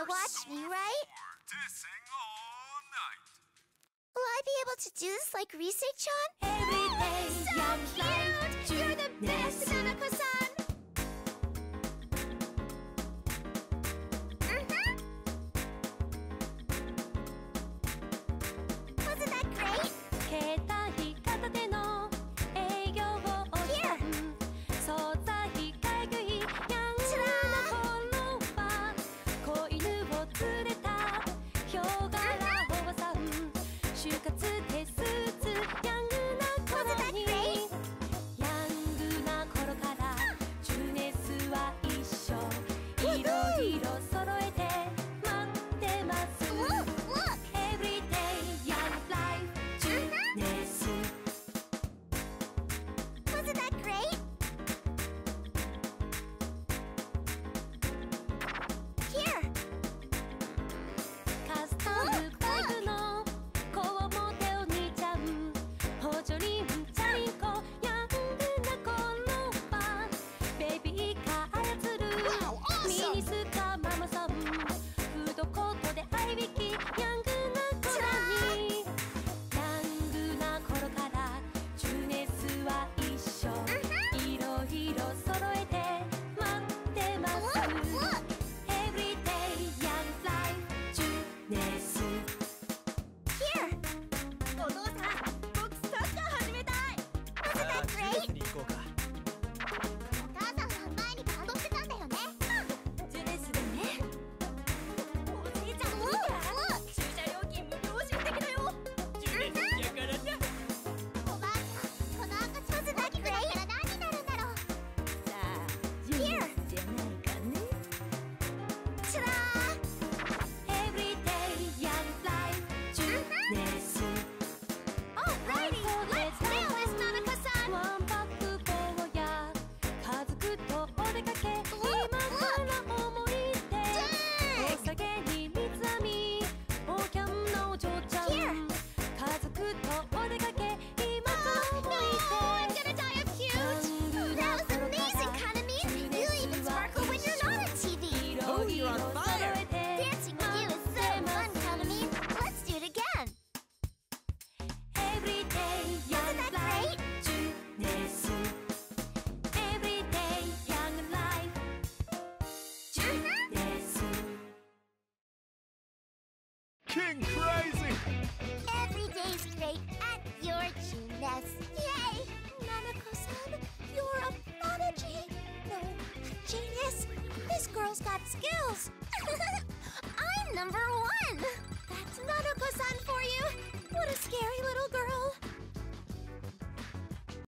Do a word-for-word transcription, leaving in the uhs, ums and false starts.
to watch me, right? Will I be able to do this like Rise-chan? Every day, So young life, cute! You're the best, Nanako-san! Mm-hmm. Wasn't that great? 携帯片手の営業をした惣菜買い食いヤングな頃は子犬を連れたヒョウ柄おばさん就活でスーツヤングな頃にヤングな頃からジュネスは一緒いろいろ揃えて待ってます Look, look! Every day young life ジュネス Wasn't that great? Here! カスタムバイクの子を持てお兄ちゃん補助輪チャリンコヤングな頃はベビーカー操る Wow, ミ awesome! ニスカママさんフードコートで合いびきヤングな頃にヤングな頃からジュネスは一緒いろいろ揃えて待ってます Look, look! Every day young life ジュネス Here! お父さん、僕サッカー始めたい。 Wasn't that great? に行こうか。 お母さんは前にバンドしてたんだよね。 ジュネスでね。おじいちゃんも見 Look, て。 look! 駐車料金無料主義的だよ。ジュネスやからな。 おばあちゃん、この赤ちゃん大きくなったら何になるんだろう。 さあ、ジュネスじゃないかね。 つらー Every day young life ジュネス Alrighty! Let's do this, Nanako-san! ワンパック坊や家族とお出かけ今から思い出お酒に水浴びおキャンなお嬢ちゃん Here. 家族とお出かけ今から思 No, I'm い出 gonna die of cute! That was amazing, Kanami! You even sparkle when you're not on T V! いろいろ揃えて Dancing with you is so fun, Kanami! Let's do it again! Every day young that life ジュネス Every day young life ジュネス King Crazy! Every day's great at your gymnast! Yay! Nanako-san, you're a prodigy! No, a genius! This girl's got skills!